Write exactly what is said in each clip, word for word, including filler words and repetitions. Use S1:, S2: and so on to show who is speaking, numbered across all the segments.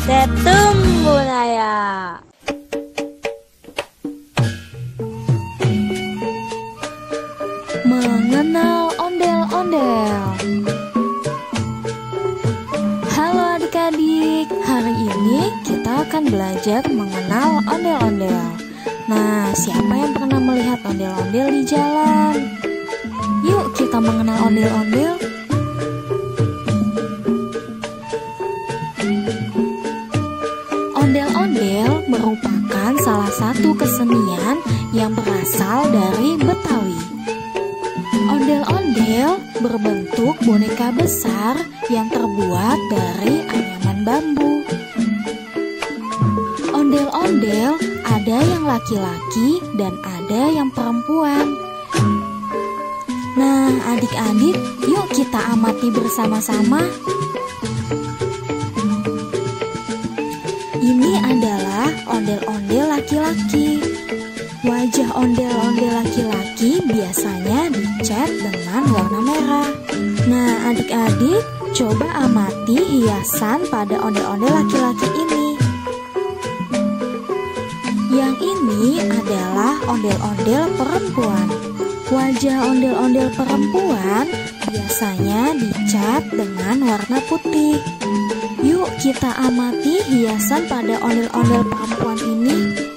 S1: Setum Budaya. Mengenal ondel-ondel. Halo adik-adik, hari ini kita akan belajar mengenal ondel-ondel. Nah, siapa yang pernah melihat ondel-ondel di jalan? Yuk kita mengenal ondel-ondel. Ondel-ondel merupakan salah satu kesenian yang berasal dari Betawi. Ondel-ondel berbentuk boneka besar yang terbuat dari anyaman bambu. Ondel-ondel ada yang laki-laki dan ada yang perempuan. Nah, adik-adik, yuk kita amati bersama-sama. Ini adalah ondel-ondel laki-laki. Wajah ondel-ondel laki-laki biasanya dicat dengan warna merah. Nah, adik-adik, coba amati hiasan pada ondel-ondel laki-laki ini. Yang ini adalah ondel-ondel perempuan. Wajah ondel-ondel perempuan biasanya dicat dengan warna putih. Yuk kita amati hiasan pada ondel-ondel perempuan ini.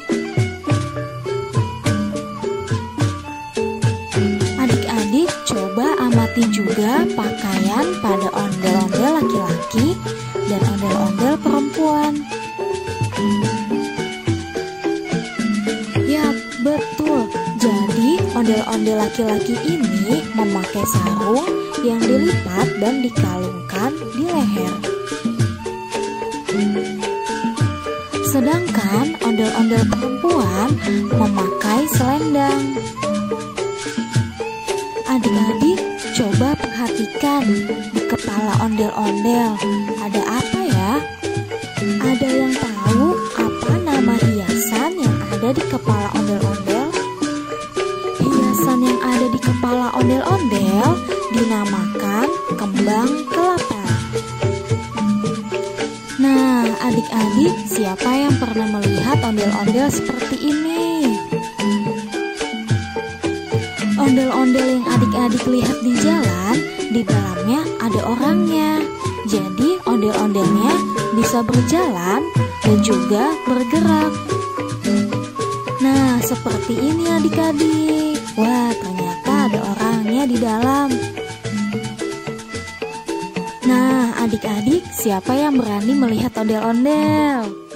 S1: Adik-adik coba amati juga pakaian pada ondel-ondel laki-laki dan ondel-ondel perempuan. Yap, betul. Jadi ondel-ondel laki-laki ini memakai sarung yang dilipat dan dikalungkan di leher. Sedangkan ondel-ondel perempuan memakai selendang. Adik-adik, coba perhatikan di kepala ondel-ondel. Ada apa ya? Ada yang tahu apa nama hiasan yang ada di kepala ondel-ondel? Hiasan yang ada di kepala ondel-ondel dinamakan kembang kelapa. Nah, adik-adik, siapa yang pernah melihat ondel-ondel seperti ini? Ondel-ondel yang adik-adik lihat di jalan, di dalamnya ada orangnya. Jadi, ondel-ondelnya bisa berjalan dan juga bergerak. Nah, seperti ini adik-adik. Wah, ternyata ada orangnya di dalam. Nah, adik-adik, siapa yang berani melihat ondel-ondel?